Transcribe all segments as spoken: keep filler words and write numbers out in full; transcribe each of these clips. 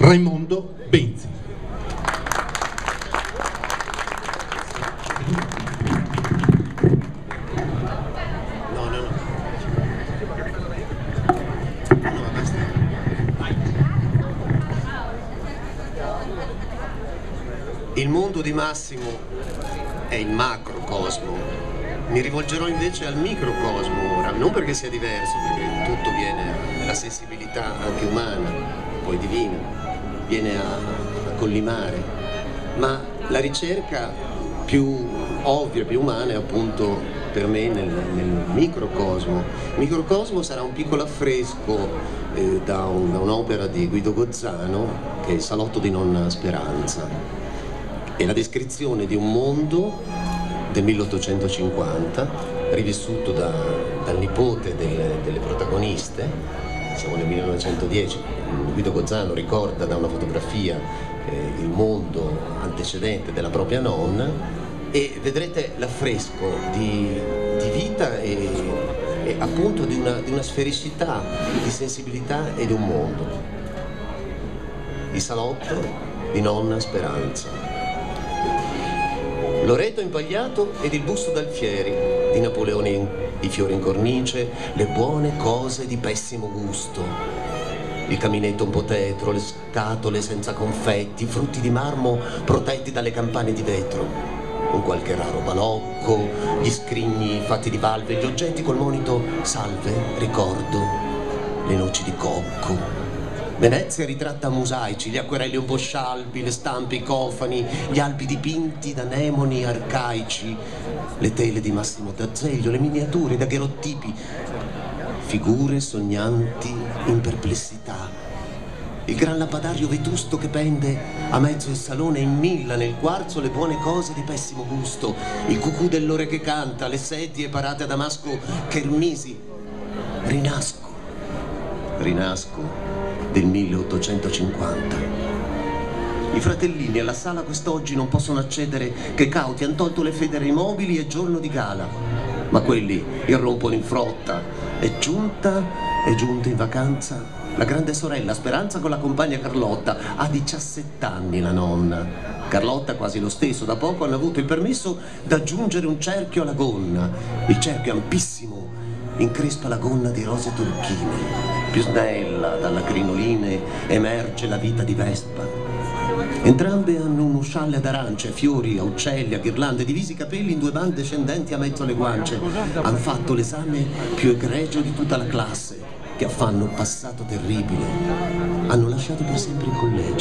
Raimondo Benzi. No, no, no. No, basta. Il mondo di Massimo è il macrocosmo. Mi rivolgerò invece al microcosmo ora, non perché sia diverso, perché tutto viene dalla sensibilità anche umana, poi divina, viene a, a collimare, ma la ricerca più ovvia, più umana è appunto per me nel, nel microcosmo. Il microcosmo sarà un piccolo affresco eh, da, un, da un'opera di Guido Gozzano, che è Il salotto di nonna Speranza. È la descrizione di un mondo del milleottocentocinquanta, rivissuto da, dal nipote delle, delle protagoniste. Siamo nel millenovecentodieci, Guido Gozzano ricorda da una fotografia eh, il mondo antecedente della propria nonna, e vedrete l'affresco di, di vita e, e appunto di una, di una sfericità, di sensibilità e di un mondo. Il salotto di nonna Speranza. Loreto impagliato ed il busto d'Alfieri di Napoleone, i fiori in cornice, le buone cose di pessimo gusto, il caminetto un po' tetro, le scatole senza confetti, i frutti di marmo protetti dalle campane di vetro, un qualche raro balocco, gli scrigni fatti di valve, gli oggetti col monito salve, ricordo, le noci di cocco. Venezia ritratta mosaici, gli acquerelli un po' scialbi, le stampe, i cofani, gli albi dipinti da anemoni arcaici, le tele di Massimo d'Azeglio, le miniature, i daguerrotipi, figure sognanti in perplessità, il gran lampadario vetusto che pende a mezzo il salone, in milla nel quarzo le buone cose di pessimo gusto, il cucù dell'ore che canta, le sedie parate a damasco chermisi. Rinasco, rinasco del milleottocentocinquanta. I fratellini alla sala quest'oggi non possono accedere, che cauti han tolto le federe ai mobili e giorno di gala, ma quelli irrompono in frotta. È giunta, è giunta in vacanza la grande sorella Speranza con la compagna Carlotta. Ha diciassette anni la nonna. Carlotta quasi lo stesso, da poco hanno avuto il permesso d'aggiungere un cerchio alla gonna. Il cerchio ampissimo increspa la gonna di rose turchine. Più snella dalla crinoline emerge la vita di Vespa. Entrambe hanno uno scialle ad arance, fiori, a uccelli, a ghirlande, divisi i capelli in due bande scendenti a mezzo alle guance. Han fatto l'esame più egregio di tutta la classe, che affanno passato terribile. Hanno lasciato per sempre il collegio.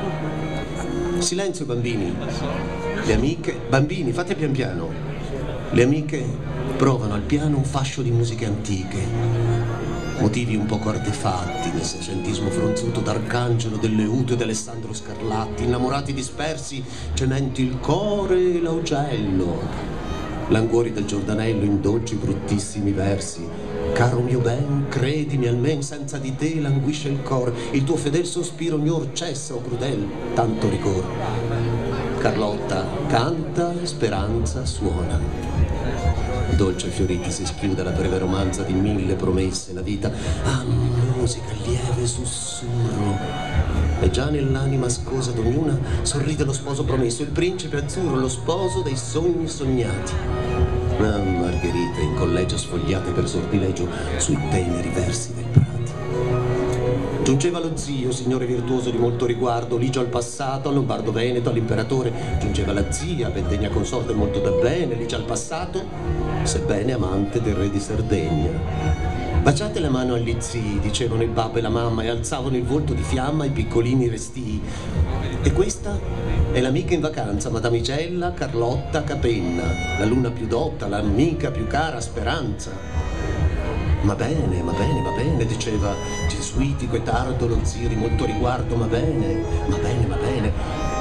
Silenzio bambini. Le amiche, bambini, fate pian piano. Le amiche provano al piano un fascio di musiche antiche. Motivi un poco artefatti nel seicentismo fronzuto d'Arcangelo, dell'Euto e d'Alessandro Scarlatti, innamorati dispersi, cementi il core e l'augello, languori del Giordanello in dolci bruttissimi versi. Caro mio ben, credimi almen, senza di te languisce il cor, il tuo fedel sospiro ognor cessa o crudel, tanto rigor. Carlotta canta, Speranza suona. Dolce fiorita si schiude la breve romanza di mille promesse, la vita ah, musica, lieve sussurro, e già nell'anima ascosa d'ognuna sorride lo sposo promesso, il principe azzurro, lo sposo dei sogni sognati. Ah, Margherita in collegio sfogliate per sortilegio sui teneri versi del Prati. Giungeva lo zio, signore virtuoso di molto riguardo, ligio al passato, al lombardo veneto, all'imperatore. Giungeva la zia, ben degna consorte molto da bene, ligia al passato, sebbene amante del re di Sardegna. Baciate la mano agli zii, dicevano il babbo e la mamma, e alzavano il volto di fiamma ai piccolini restii. E questa è l'amica in vacanza, Madamigella Carlotta Capenna, la luna più dotta, l'amica più cara Speranza. Ma bene, ma bene, ma bene, diceva gesuitico e tardo lo zio di molto riguardo, ma bene, ma bene, ma bene.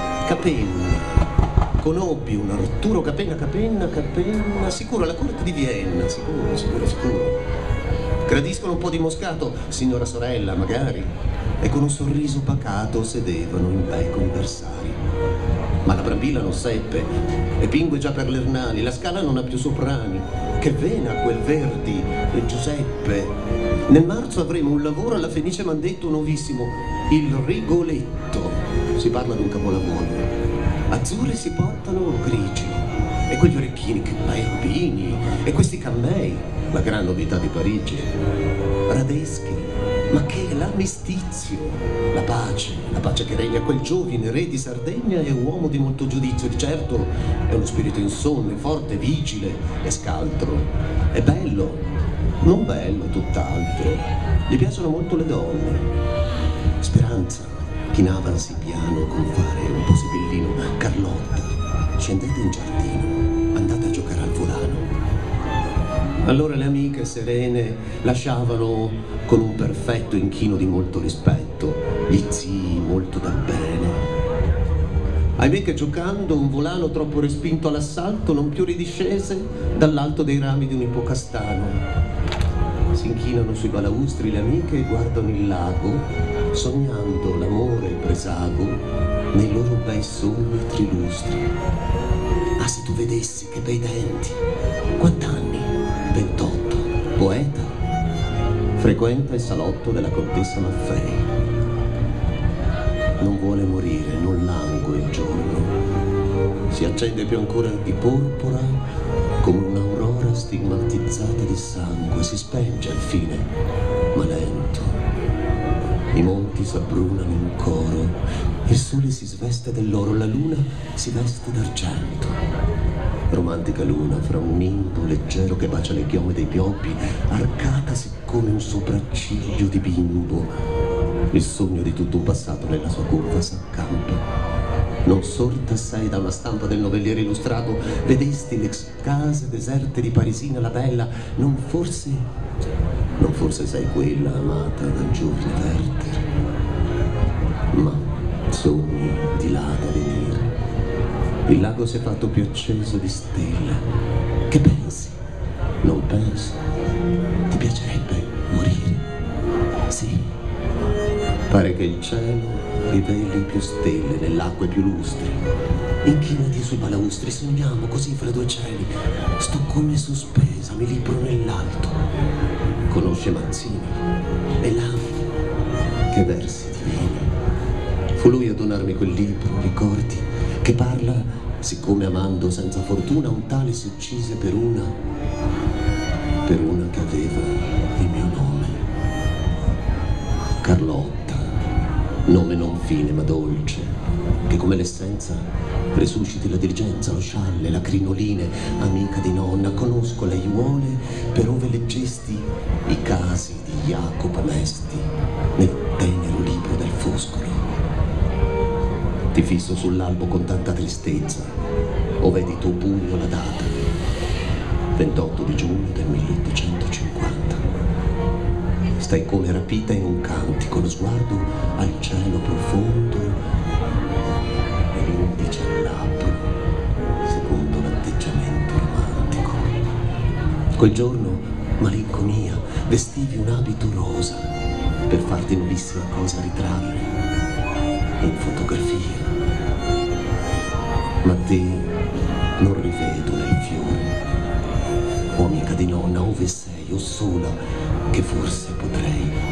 Capenna, conobbi un Arturo Capenna, Capenna, Capenna, sicuro alla corte di Vienna, sicuro, sicuro, sicuro. Gradiscono un po' di moscato, signora sorella, magari, e con un sorriso pacato sedevano in becco i versari. Ma la Brambilla non seppe, e pingue già per l'Ernani, la Scala non ha più soprani. Che vena quel Verdi e Giuseppe, Nel marzo avremo un lavoro alla Fenice m'han detto nuovissimo, il Rigoletto. Si parla di un capolavoro. Azzurri si portano o grigi. E quegli orecchini, che bambini. E questi cammei, la gran novità di Parigi. Radeschi, ma che l'armistizio, la pace, la pace che regna. Quel giovine re di Sardegna è un uomo di molto giudizio. Di certo è uno spirito insonne, forte, vigile e scaltro. È bello. Non bello, tutt'altro. Gli piacciono molto le donne. Speranza, chinavasi piano con fare un po' sibillino. Carlotta, scendete in giardino, andate a giocare al volano. Allora le amiche serene lasciavano con un perfetto inchino di molto rispetto, gli zii molto da bene. Ahimè che giocando un volano troppo respinto all'assalto non più ridiscese dall'alto dei rami di un ipocastano. Si inchinano sui balaustri le amiche e guardano il lago, sognando l'amore presago nei loro bei sogni trilustri. Ah, se tu vedessi che bei denti! Quant'anni? ventotto. Poeta. Frequenta il salotto della contessa Maffei. Non vuole morire, non langue il giorno. Si accende più ancora di porpora come un'aurora stigmatizzata di sangue. Si spenge al fine, ma lento. I monti s'abbrunano in coro. Il sole si sveste dell'oro, la luna si veste d'argento. Romantica luna fra un nimbo leggero che bacia le chiome dei pioppi, arcatasi come un sopracciglio di bimbo. Il sogno di tutto un passato nella sua curva s'accampa. Non sorta sei da una stampa del novelliere illustrato, vedesti le case deserte di Parisina la bella, non forse, non forse sei quella amata dal giovine Werther, ma sogni di là da venire. Il lago si è fatto più acceso di stelle. Che pensi? Non penso. Ti piacerebbe morire? Sì. Pare che il cielo riveli più stelle nell'acqua più lustri. Inchinati sui balaustri, sogniamo così fra due cieli. Sto come sospesa, mi libro nell'alto. Conosce Mazzini e là che versi divini. Fu lui a donarmi quel libro, ricordi, che parla, siccome amando senza fortuna un tale si uccise per una, per una che aveva il mio nome. Carlotta, nome non fine ma dolce, che come l'essenza resusciti la diligenza, lo scialle, la crinoline, amica di nonna. Conosco le aiuole per ove leggesti i casi di Jacopo Mesti nel tenero libro del Foscolo. Ti fisso sull'albo con tanta tristezza, o vedi tuo pugno la data, ventotto di giugno del milleottocentocinquanta. Stai come rapita in un cantico, lo sguardo al cielo profondo e l'indice al labbro, secondo l'atteggiamento romantico. Quel giorno, malinconia, vestivi un abito rosa per farti nuovissima cosa ritrarre in fotografia. Ma te non rivedo nel fiore. O amica di nonna, ove sei, o sola, che forse potrei